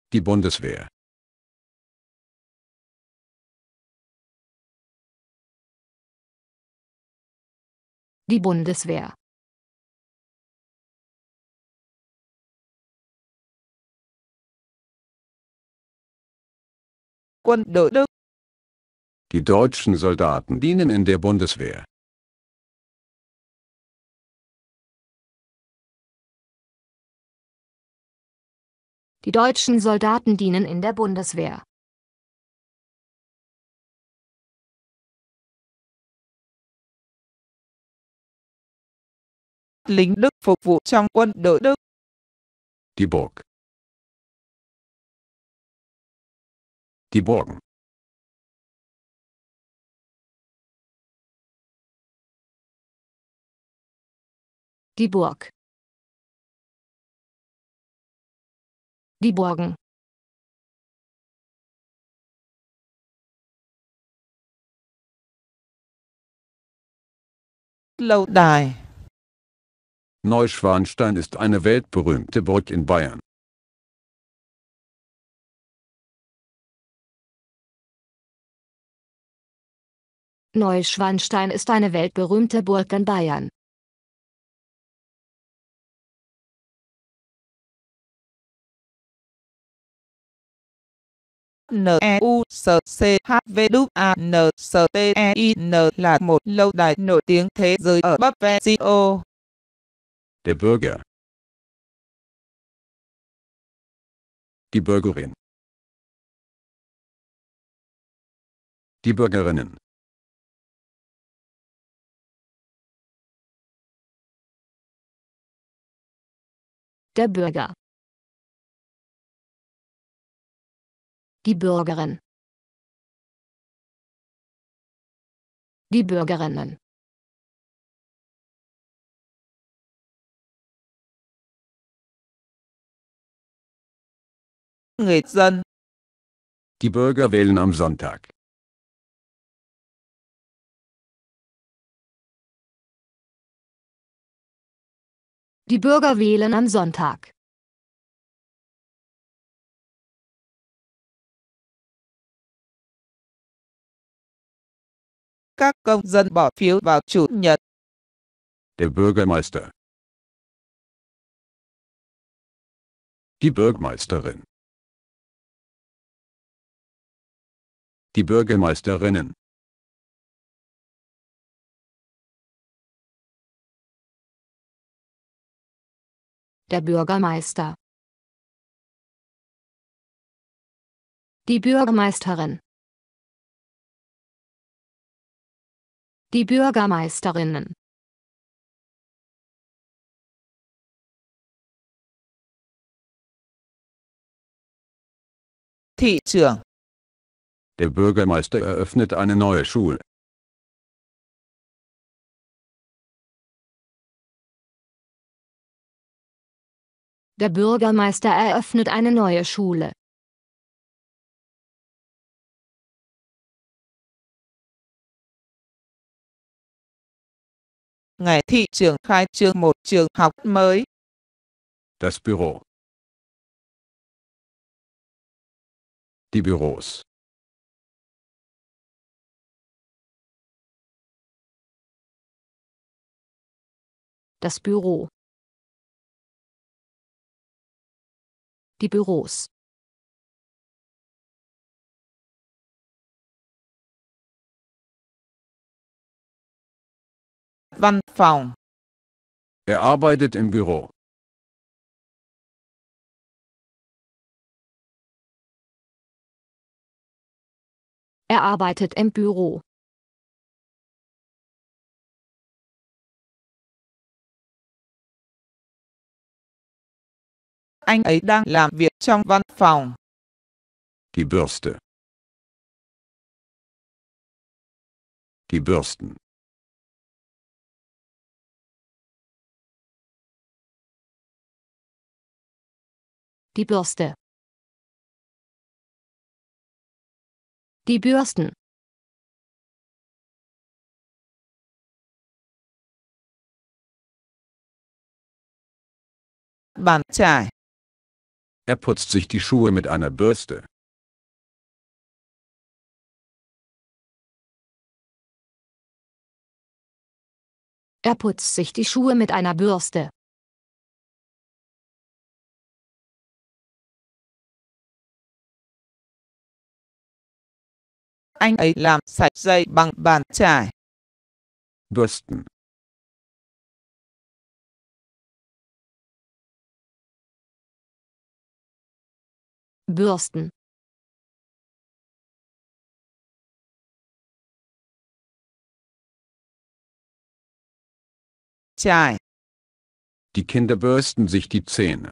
Die Bundeswehr. Die Bundeswehr. Quân đội Đức. Die deutschen Soldaten dienen in der Bundeswehr. Die deutschen Soldaten dienen in der Bundeswehr. Lính Đức phục vụ trong quân đội Đức. Die Burg. Die Burgen. Die Burg. Die Burgen. Lâu đài. Neuschwanstein ist eine weltberühmte Burg in Bayern. Neuschwanstein ist eine weltberühmte Burg in Bayern. NEUCCHWANSTEIN là một lâu đài nổi tiếng thế giới ở Bắc Vezio. Der Bürger. Die Bürgerin. Die Bürgerinnen. Der Bürger. Die Bürgerin. Die Bürgerinnen. Người dân. Die Bürger wählen am Sonntag. Die Bürger wählen am Sonntag. Các công dân bỏ phiếu vào Chủ nhật. Der Bürgermeister. Die Bürgermeisterin. Die Bürgermeisterinnen. Der Bürgermeister. Die Bürgermeisterin. Die Bürgermeisterinnen. Thị trưởng. Der Bürgermeister eröffnet eine neue Schule. Der Bürgermeister eröffnet eine neue Schule. Ngài thị trưởng khai trương một trường học mới. Das Büro. Die Büros. Das Büro. Die Büros. Văn phòng. Er arbeitet im Büro. Er arbeitet im Büro. Anh ấy đang làm việc trong văn phòng. Die Bürste. Die Bürsten. Die Bürste. Die Bürsten. Bàn chải. Er putzt sich die Schuhe mit einer Bürste. Er putzt sich die Schuhe mit einer Bürste. Anh ấy làm sạch giày bằng bàn chải. Bürsten. Bürsten. Chải. Die Kinder bürsten sich die Zähne.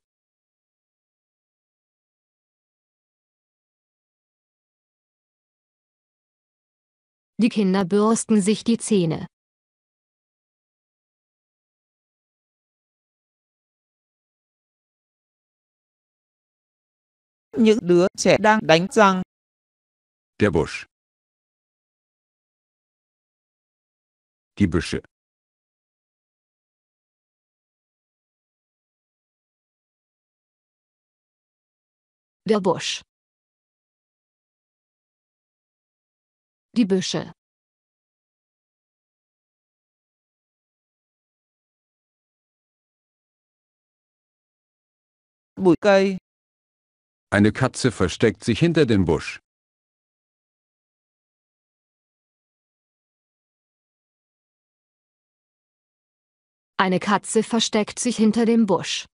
Die Kinder bürsten sich die Zähne. Những đứa trẻ đang đánh răng. Der Busch. Die Büsche. Der Busch. Die Büsche. Bụi cây. Eine Katze versteckt sich hinter dem Busch. Eine Katze versteckt sich hinter dem Busch.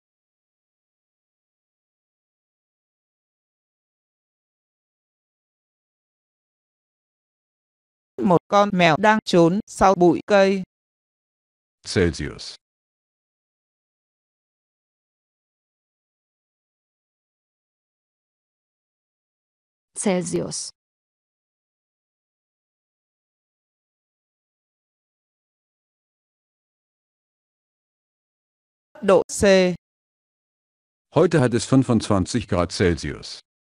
Một con mèo đang trốn sau bụi cây. Celsius. Celsius. Độ C. Heute hat es 25 Grad Celsius.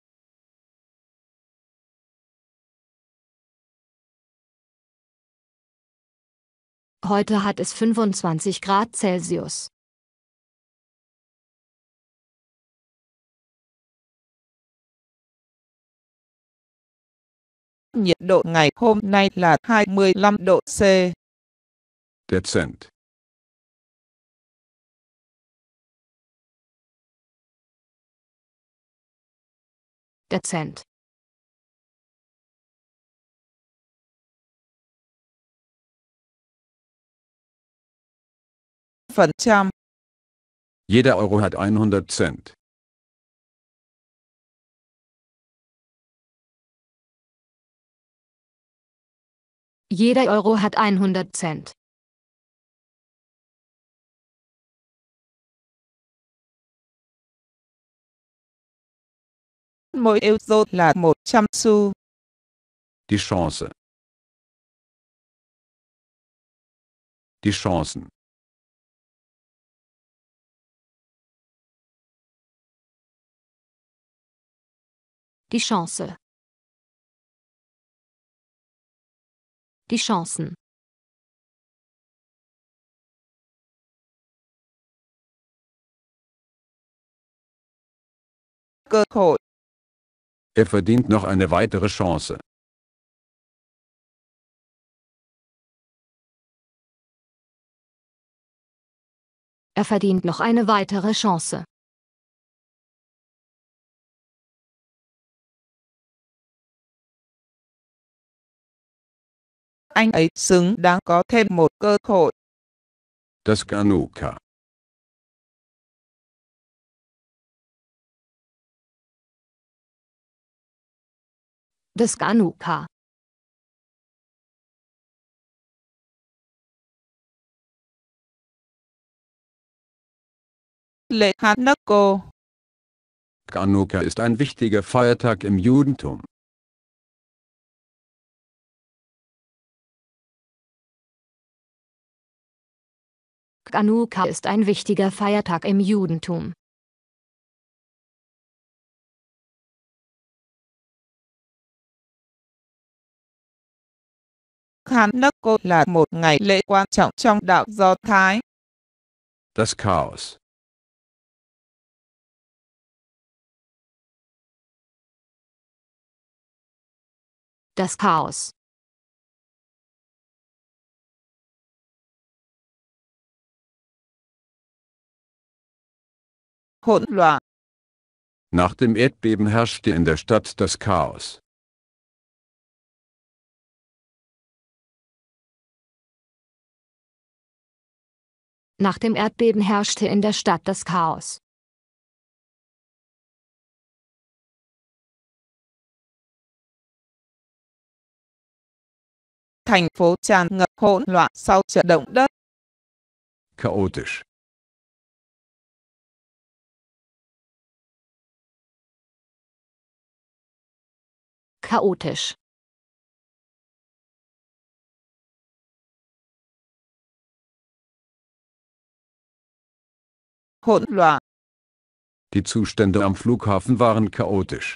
Heute hat es 25 Grad Celsius. Nhiệt độ ngày hôm nay là 25 độ C. Dezent. Dezent. Phần trăm. Jeder Euro hat 100 Cent. Jeder Euro hat 100 Cent. Mỗi euro là 100 xu. Die Chance. Die Chancen. Die Chance. Die Chancen. Cơ hội. Er verdient noch eine weitere Chance. Er verdient noch eine weitere Chance. Anh ấy xứng đáng có thêm một cơ hội. Das Ganuka. Das Ganuka. Lễ Hanukkah. Ganuka ist ein wichtiger Feiertag im Judentum. Ganuka ist ein wichtiger Feiertag im Judentum. Hanukkah là một ngày lễ quan trọng trong đạo Do Thái. Das Chaos. Das Chaos. Hỗn loạn. Nach dem Erdbeben herrschte in der Stadt das Chaos. Nach dem Erdbeben herrschte in der Stadt das Chaos. Thành phố tràn ngập hỗn loạn sau trận động đất. Chaotisch. Chaotisch. Hỗn loạn. Die Zustände am Flughafen waren chaotisch.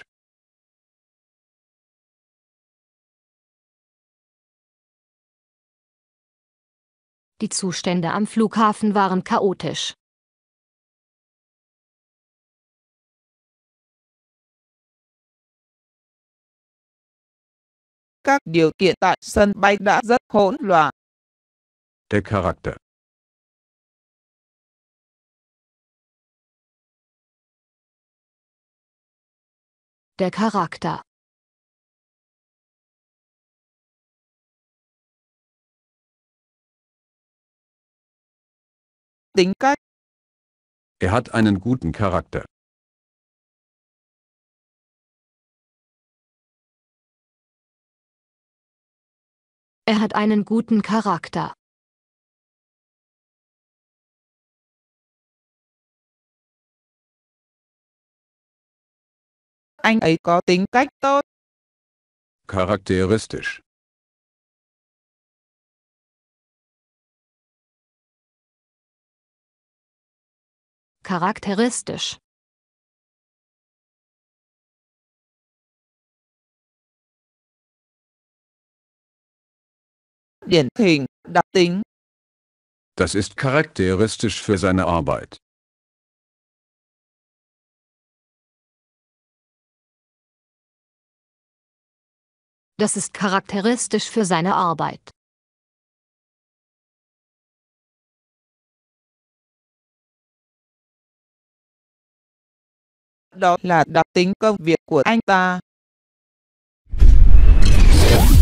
Die Zustände am Flughafen waren chaotisch. Các điều kiện tại sân bay đã rất hỗn loạn. Der Charakter. Der Charakter. Tính cách. Er hat einen guten Charakter. Er hat einen guten Charakter. Anh ấy có tính cách tốt. Charakteristisch. Charakteristisch. Điển hình, đặc tính. Das ist charakteristisch für seine Arbeit. Das ist charakteristisch für seine Arbeit. Đó là đặc tính công việc của anh ta.